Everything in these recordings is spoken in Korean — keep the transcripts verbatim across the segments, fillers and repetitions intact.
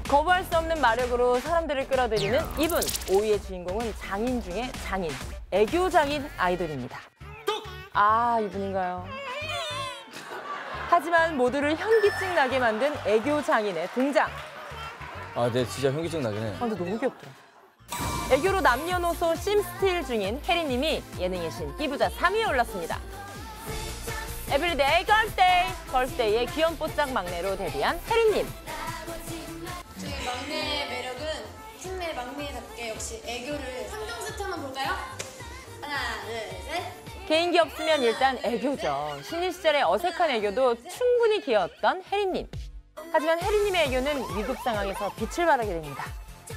거부할 수 없는 마력으로 사람들을 끌어들이는 이분. 오 위의 주인공은 장인 중에 장인, 애교 장인 아이돌입니다. 아, 이분인가요? 하지만 모두를 현기증 나게 만든 애교 장인의 등장. 아, 네, 진짜 현기증 나긴 해. 아, 근데 너무 귀엽더라. 애교로 남녀노소 심스틸 중인 혜리님이 예능의 신 끼부자 삼 위에 올랐습니다. 에브리데이 걸스데이, 걸스데이의 귀염뽀짝 막내로 데뷔한 혜리님. 저희 막내의 매력은 팀내 막내답게 역시 애교를 삼 종 세트 한번 볼까요? 하나, 둘, 셋. 개인기 없으면 일단 애교죠. 신인 시절의 어색한 애교도 충분히 귀여웠던 혜리님. 하지만 혜리님의 애교는 위급 상황에서 빛을 발하게 됩니다.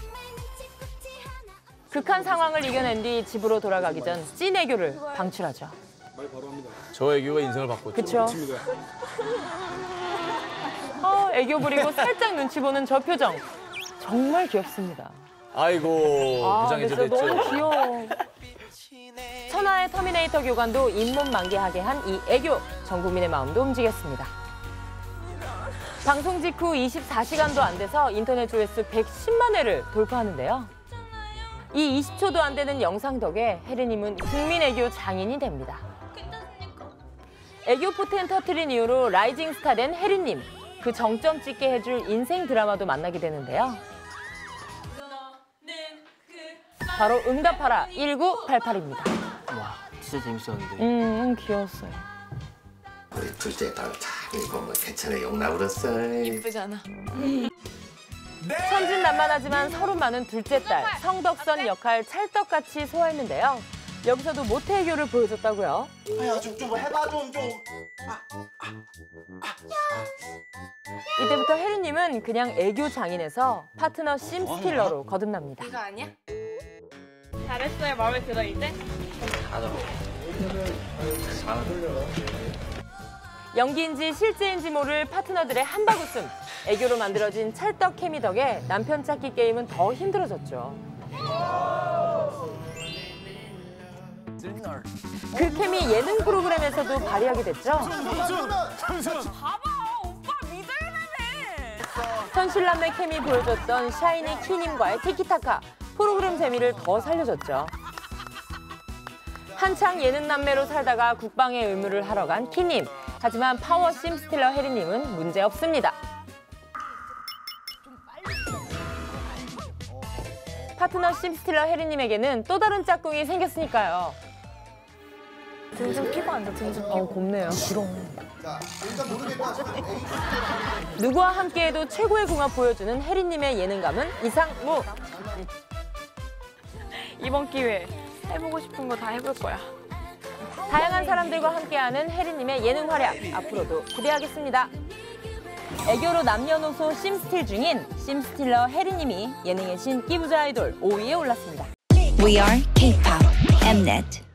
극한 상황을 이겨낸 뒤 집으로 돌아가기 전 찐 애교를 방출하죠. 저 애교가 인생을 바꿨죠. 그쵸? 어, 애교 부리고 살짝 눈치 보는 저 표정. 정말 귀엽습니다. 아이고, 아, 부장이 진짜 됐죠. 너무 귀여워. 천하의 터미네이터 교관도 잇몸 만개하게 한 이 애교. 전 국민의 마음도 움직였습니다. 방송 직후 이십사 시간도 안 돼서 인터넷 조회수 백십만 회를 돌파하는데요. 이 이십 초도 안 되는 영상 덕에 혜리님은 국민 애교 장인이 됩니다. 애교 포텐 터트린 이후로 라이징 스타 된 혜리님. 그 정점 찍게 해줄 인생 드라마도 만나게 되는데요. 바로 응답하라 일구팔팔입니다. 와, 진짜 재밌었는데. 음, 귀여웠어요. 우리 둘째 딸 참 이거 뭐 괜찮아 용나불었어. 이쁘잖아. 천진난만하지만 서로 많은 둘째 딸 성덕선 역할 찰떡같이 소화했는데요. 여기서도 모태 애교를 보여줬다고요. 야, 좀, 좀 해봐, 좀, 좀. 이때부터 혜리님은 그냥 애교 장인에서 파트너 심스틸러로 거듭납니다. 이거 아니야? 잘했어요. 마음에 들어 이제? 연기인지 실제인지 모를 파트너들의 한박웃음. 애교로 만들어진 찰떡 케미 덕에 남편 찾기 게임은 더 힘들어졌죠. 그 케미 예능 프로그램에서도 발휘하게 됐죠. 봐봐, 오빠 믿어야겠네. 현실남매 케미 보여줬던 샤이니 키님과의 티키타카. 프로그램 재미를 더 살려줬죠. 한창 예능남매로 살다가 국방의 의무를 하러 간 키님. 하지만 파워 심스틸러 혜리님은 문제없습니다. 파트너 심스틸러 혜리님에게는 또 다른 짝꿍이 생겼으니까요. 등 좀 피고 앉아, 등 좀. 어, 곱네요. 자, 일단 모르겠다. 누구와 함께해도 최고의 궁합 보여주는 혜리님의 예능감은 이상무. 이번 기회에 해보고 싶은 거 다 해볼 거야. 다양한 사람들과 함께하는 혜리님의 예능 활약. 앞으로도 기대하겠습니다. 애교로 남녀노소 심스틸 중인 심스틸러 혜리님이 예능의 신 끼부자 아이돌 오 위에 올랐습니다. We are K-pop Mnet.